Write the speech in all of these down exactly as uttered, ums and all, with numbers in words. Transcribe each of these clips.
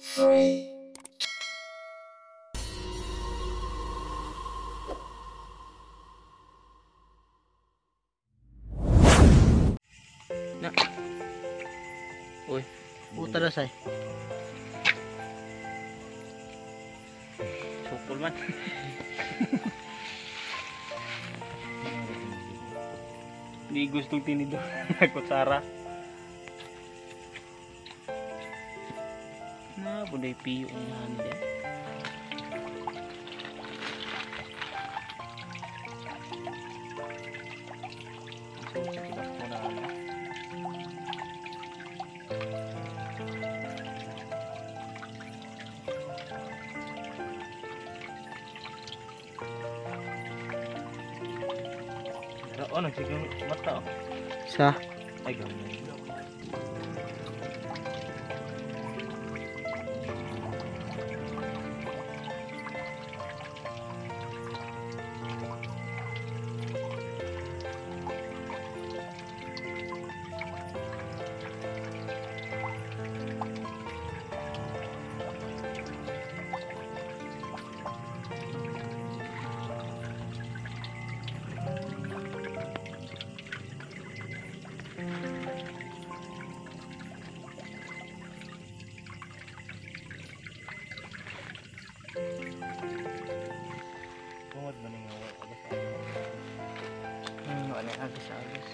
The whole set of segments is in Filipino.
three. Na. Uy, puta na say. Sukol man. Di gustong tinido. Kutsara. Na, buday piyo niya nila. So, kita ko na ano. Oh, nagsigang mata oh. Sa? Ay, gamay. Tungod man nga wa agos. Hmm, wala agos-agos.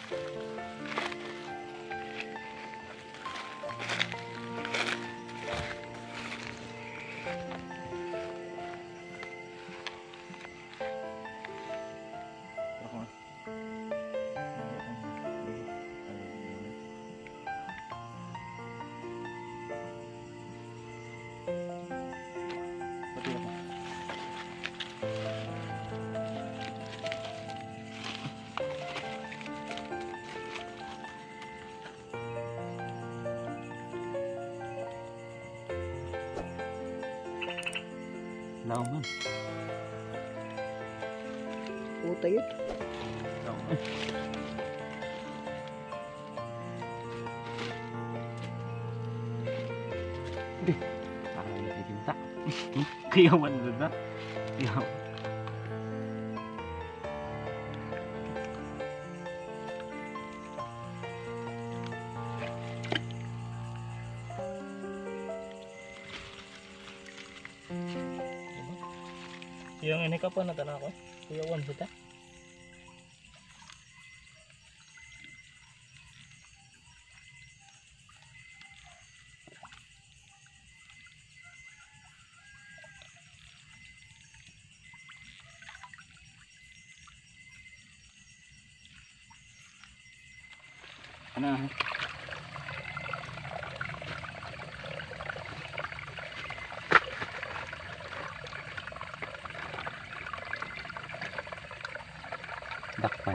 Lauman. Puta yun. Lauman. Hindi. Parang hindi nagkinta. Kayawan doon na. Kayawan. Yung ini ka pa na tanah ko. Kuyawan kita. Ano? Dakpan.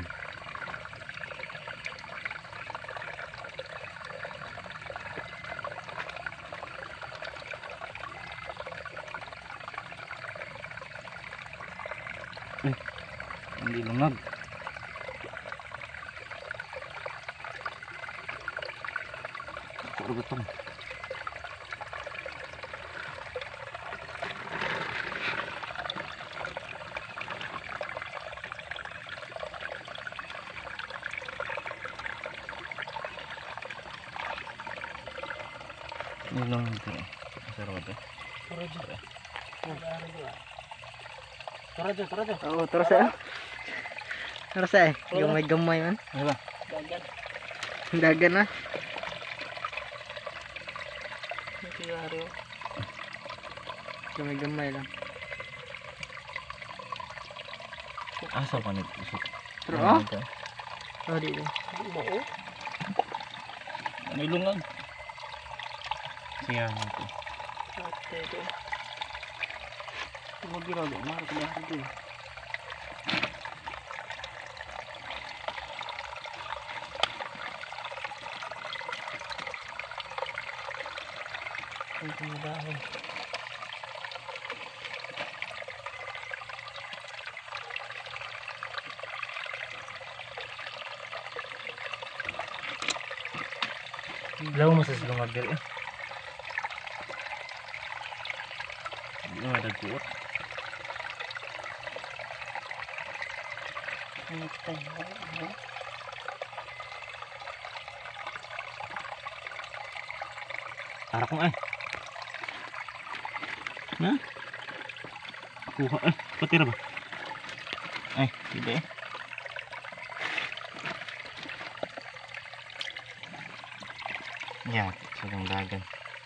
Eh, hindi lumag. Puro gutong. Ilong ito eh. Sarap eh. Taraja. Taraja, taraja. Oo, taraja. Taraja eh. Gamay-gamay man. Ano ba? Dagan. Dagan na. Nakiyari oh. Gamay-gamay lang. Asa pa nito? Pero oh? Oh, di din. Oo. May lungag. Siya ito. Ate ito. Ito mag-irago. Marap na ito. Ito yung dahil. Law mo sa silungag dito eh. Oh, ada kuat. Tarak mo eh. Na? Kuha eh. Patira ba? Ay, hindi eh. Yan, sobrang dagan.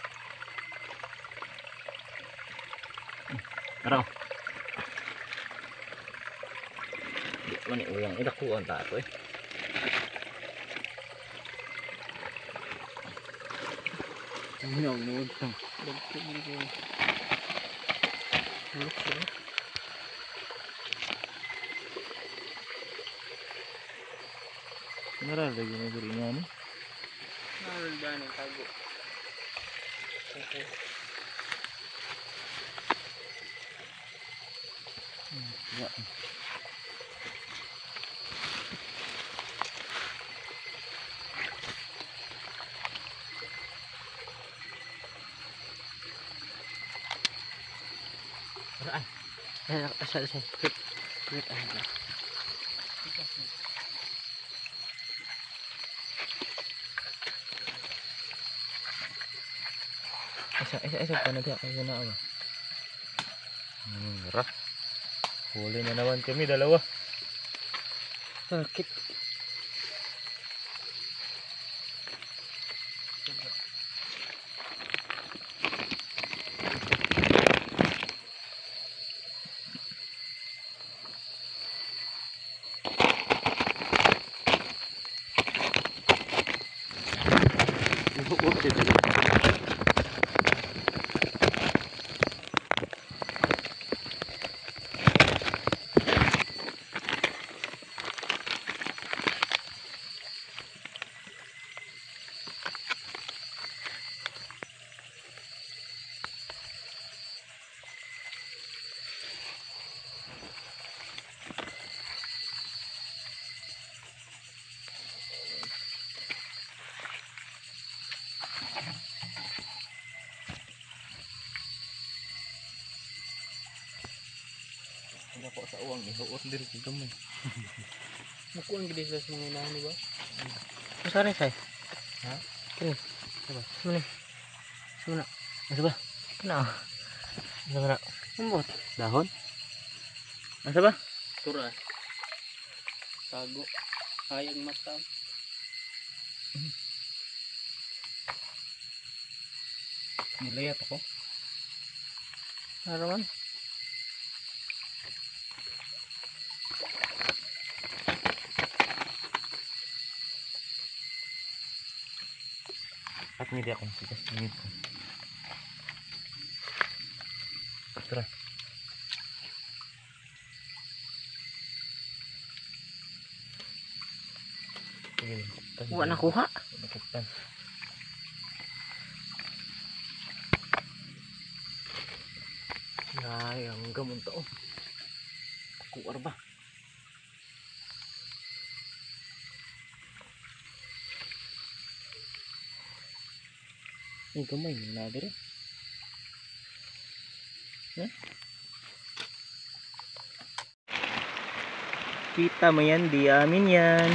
Araw. Di man uyang idakuan ta ato eh. Ano mo tang? Dagko man ko. Look sila. Nara lagi na diri nga ni. Naral ba ng tago? Okay. Hmm, ya. Raan. Eh, asal saya. Prit. Prit aja. Isa, isa, isa pa na diya. Kaya na ako. Hmm, rah. Huli na naman kami, dalawa. Sakit. Oke, tadi. Hindi ko sa uwang ihuot diri sa gamay. Mukuan gid sa mga inahan ni ba? Usa rin say. Ha? Kini. Saba. Sumuni. Sumuna. Asa ba? Kana. Asa ba? Umbot. Dahon. Asa ba? Tura. Tago. Hayang mata. Nilayat ako. Arawan. At media akong sigas minit ko. Tara. Sige. Wala nakuha. Nakutan. Ay, ang gamon to. Kuwar ba? Ay, gamay. Nada rin. Huh? Kita mo yan. Di amin yan.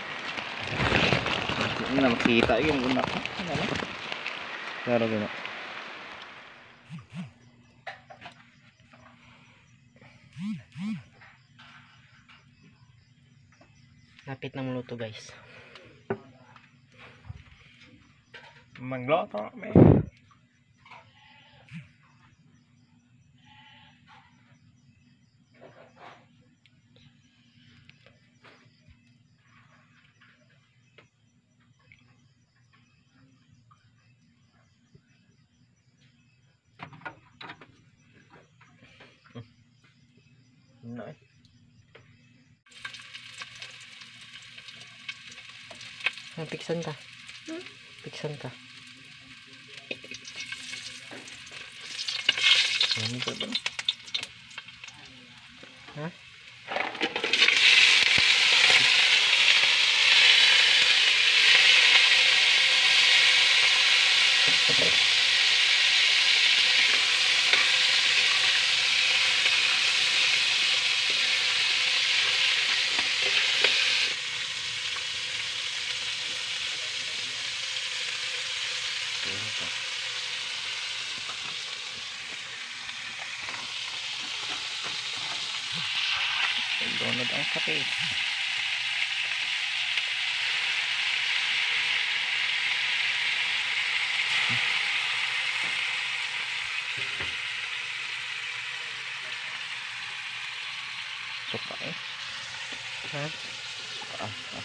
Hindi na makita yung unak. Claro gano'n. Lapit na muluto guys. Magloto me. No. Piksan ka. Hmm? Piksan ka. Ano ba ba? Ha? Tunod ang kape. Suka eh. Ha? Ah, ah.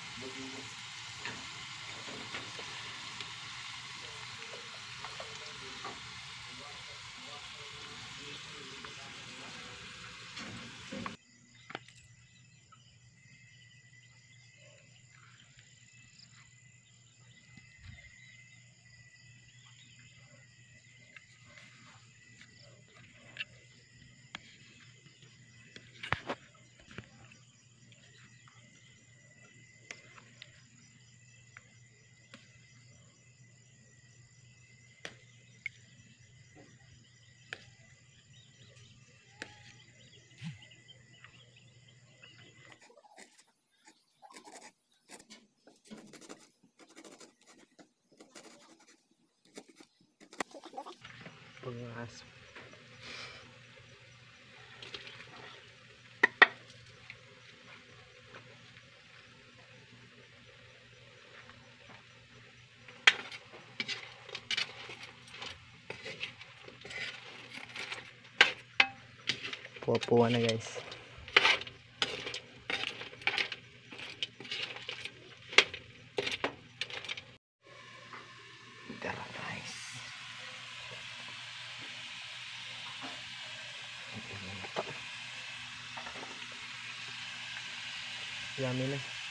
Pengas. Puwa-puwa na guys. Tara guys. Yummy na.